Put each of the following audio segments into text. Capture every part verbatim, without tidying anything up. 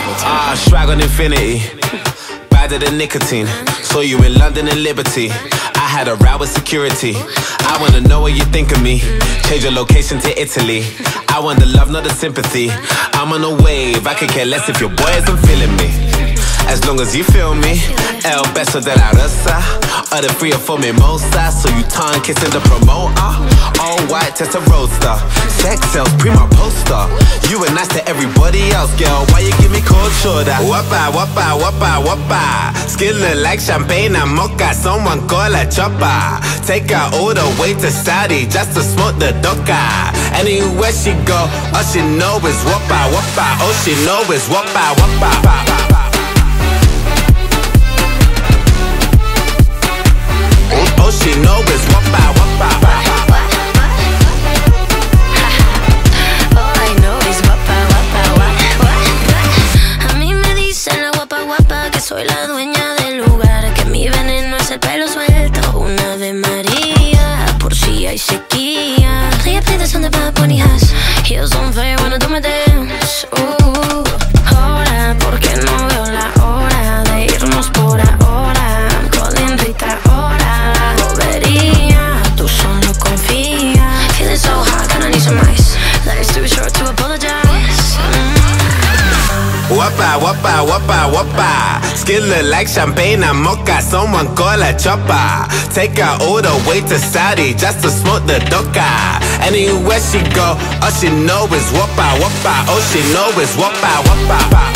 Ah, swag on infinity, badder than nicotine. Saw you in London and Liberty. I had a row with security. I wanna know what you think of me. Change your location to Italy. I want the love, not the sympathy. I'm on a wave, I could care less if your boy isn't feeling me. As long as you feel me. El beso de la rosa, or the three or four mimosas. So you tongue kissing the promoter. All white test a roadster. Sex sells, prima poster. You were nice to everybody else, girl. Why you give me cold shoulder? Whoppa, whoppa, whoppa, whoppa. Skin look like champagne and mocha. Someone call a chopper. Take her all the way to Saudi just to smoke the doka. Anywhere she go, all she know is whoppa, whoppa. All she know is whoppa, whoppa. All she know is whoppa, whoppa. All I know is whoppa, whoppa, whoppa. A mí me dicen la guapa, guapa, que soy la dueña del lugar, que mi veneno es el pelo suelto. Una Ave María, por si hay sequía. Play a play the song that Bad Bunny has. Heels on fire, wanna do my dance. Uh, ahora, porque no veo la hora de irnos por ahora. I'm calling Rita ahora. Tú solo confía. Feeling so hot, gonna need some ice. Life's too short to apologize. mm. Whoppa, whoppa, whoppa, whoppa. Skin look like champagne and mocha. Someone call a chopper. Take her all the way to Saudi just to smoke the doka. Anywhere she go, all she know is whoppa, whoppa. All she know is whoppa, whoppa.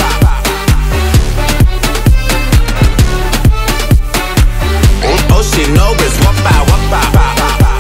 All she know is whoppa, whoppa.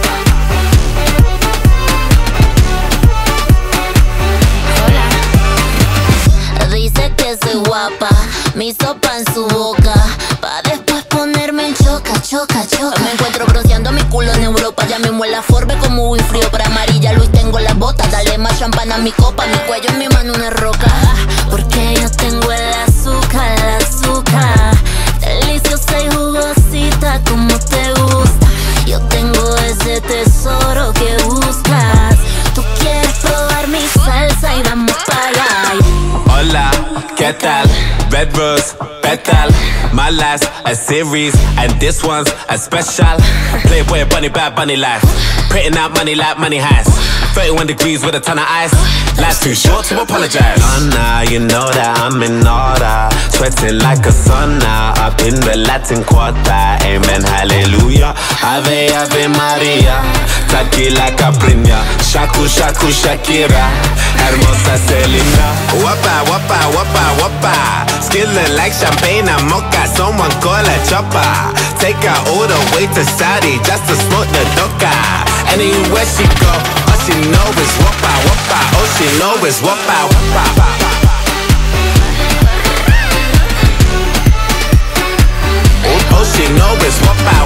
Hola. Dice que soy guapa, mi sopa en su boca, pa' después ponerme en choca, choca, choca. Me encuentro bronceando mi culo en Europa. Ya mismo en la Forbe como muy frío para amarilla. Luis tengo las botas, dale más champán a mi copa. Mi cuello en mi mano una roca. Porque yo tengo el azúcar, el azúcar. Deliciosa y jugosita como te gusta. Yo tengo ese tesoro que buscas. Tú quieres probar mi salsa y vamos para allá. Hola, ¿qué tal? Red rose, petal. My life's a series and this one's a special. Playboy bunny, bad bunny life. Printing out money like money has. thirty-one degrees with a ton of ice. Life's too short to apologize. Donna, you know that I'm in order. Sweating like a sauna up in the Latin Quarter. Amen, hallelujah. Ave, Ave Maria. Tequila Capriña. Shaku, Shaku, Shakira. Hermosa Selena. Whoppa, whoppa, whoppa, whoppa. Skin look like champagne and mocha. Someone call a chopper. Take her all the way to Saudi just to smoke the doka. Anywhere she go, all she know is whoppa, whoppa. All she know is whoppa, whoppa. All she know is whoppa,